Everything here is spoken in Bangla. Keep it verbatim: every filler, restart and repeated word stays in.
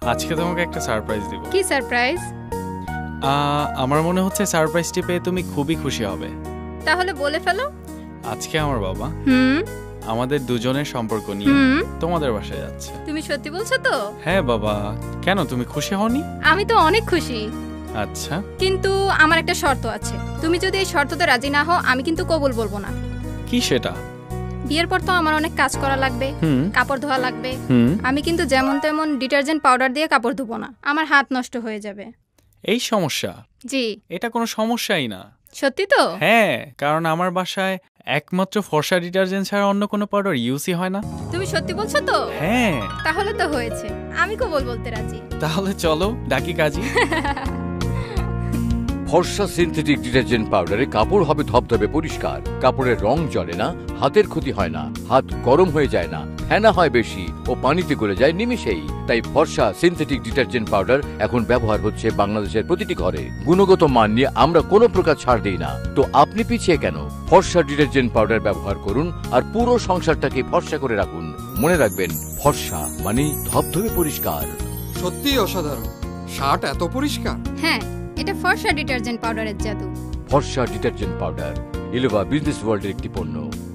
আজকে তোমাকে একটা সারপ্রাইজ দিব। কি সারপ্রাইজ? আমার মনে হচ্ছে সারপ্রাইজটি পেয়ে তুমি খুবই খুশি হবে। তাহলে বলে ফেলো। আজকে আমার বাবা হুম আমাদের দুজনের সম্পর্ক নিয়ে হুম তোমাদের বাসায় যাচ্ছে। তুমি সত্যি বলছো তো? হ্যাঁ বাবা, কেন তুমি খুশি হওনি? আমি তো অনেক খুশি। আচ্ছা, কিন্তু আমার একটা শর্ত আছে। তুমি যদি এই শর্ততে রাজি না হও আমি কিন্তু কবুল বলবো না। কি সেটা? বিয়ের পর তো আমার অনেক কাজ করা লাগবে, হুম কাপড় ধোয়া লাগবে। হুম আমি কিন্তু যেমন তেমন ডিটারজেন্ট পাউডার দিয়ে কাপড় ধুবো না, আমার হাত নষ্ট হয়ে যাবে। এই সমস্যা? জি। এটা কোনো সমস্যাই না। সত্যি তো? হ্যাঁ, কারণ আমার বাসায় একমাত্র ফর্সা ডিটারজেন্ট ছাড়া অন্য কোনো পাউডার ইউজই হয় না। তুমি সত্যি বলছো তো? হ্যাঁ। তাহলে তো হয়েছে, আমি কবুল বলতে রাজি। তাহলে চলো ডাকি কাজী। ফর্সা সিনথেটিক ডিটারজেন্ট পাউডারে কাপড় হবে ধবধবে পরিষ্কার, কাপড়ের রং জ্বলে না, হাতের ক্ষতি হয় না, হাত গরম হয়ে যায় না, ফেনা হয় বেশি ও পানিতে গলে যায় নিমিষেই। তাই ফর্সা সিনথেটিক ডিটারজেন্ট পাউডার এখন ব্যবহার হচ্ছে বাংলাদেশের প্রতিটি ঘরে। গুণগত মান নিয়ে আমরা কোনো প্রকার ছাড় দিই না, তো আপনি পিছিয়ে কেন? ফর্সা ডিটারজেন্ট পাউডার ব্যবহার করুন আর পুরো সংসারটাকে ফর্সা করে রাখুন। মনে রাখবেন, ফর্সা মানে ধবধবে পরিষ্কার। সত্যিই অসাধারণ, শার্ট এত পরিষ্কার। হ্যাঁ, এটা ফর্সা ডিটারজেন্ট পাউডারের জাদু। ফর্সা ডিটারজেন্ট পাউডার ইলোভা বিজনেস ওয়ার্ল্ডের একটি পণ্য।